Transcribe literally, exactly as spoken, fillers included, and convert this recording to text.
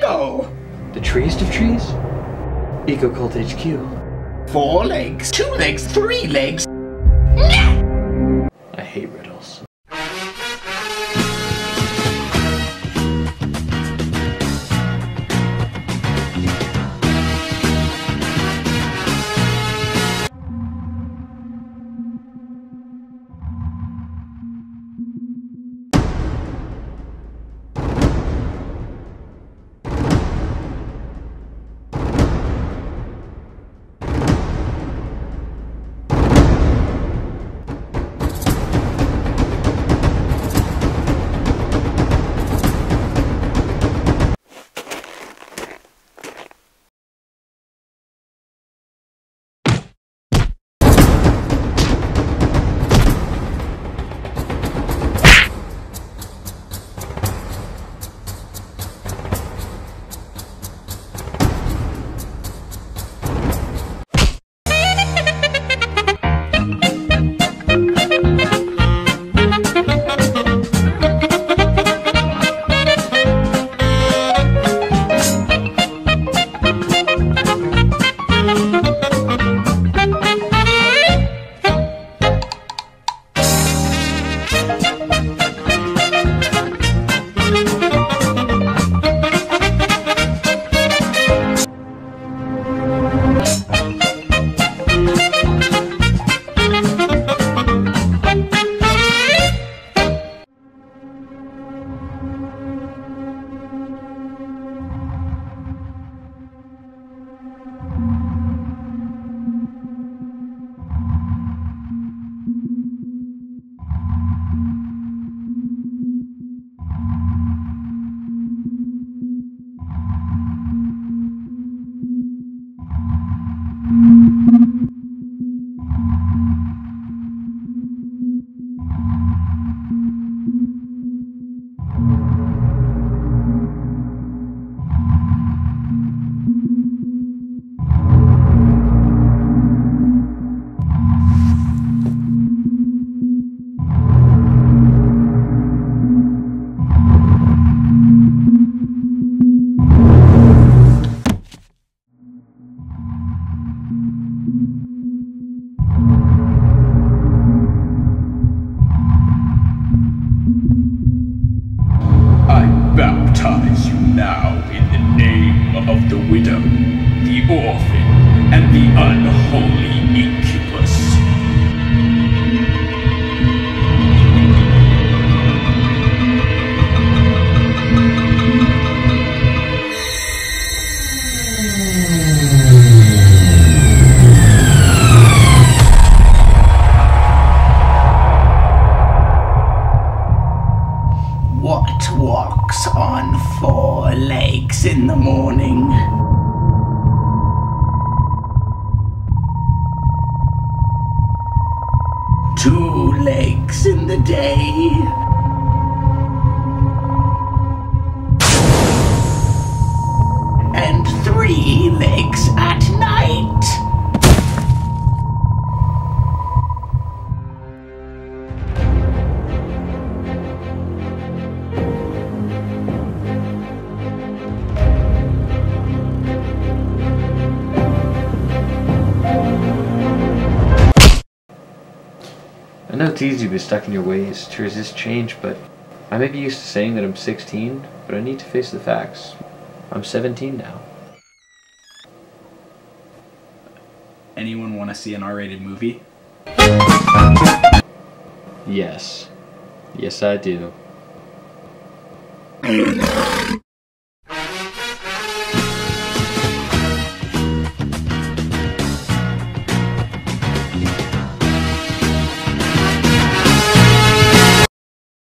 Lego! The treest of trees? EcoCult H Q. Four legs, two legs, three legs. I hate riddles. Baptize you now in the name of the widow, the orphan, and the unholy incubus. What walks on four legs in the morning? Two legs in the day? And three legs at night? I know it's easy to be stuck in your ways, to resist change, but I may be used to saying that I'm sixteen, but I need to face the facts. I'm seventeen now. Anyone want to see an R rated movie? Yes. Yes, I do.